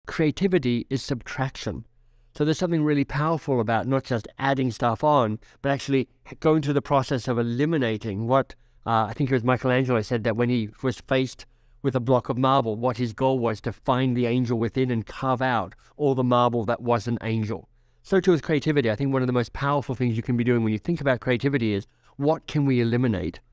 creativity is subtraction. So there's something really powerful about not just adding stuff on, but actually going through the process of eliminating what, I think it was Michelangelo said that when he was faced with a block of marble, what his goal was to find the angel within and carve out all the marble that was an angel. So too with creativity. I think one of the most powerful things you can be doing when you think about creativity is, what can we eliminate?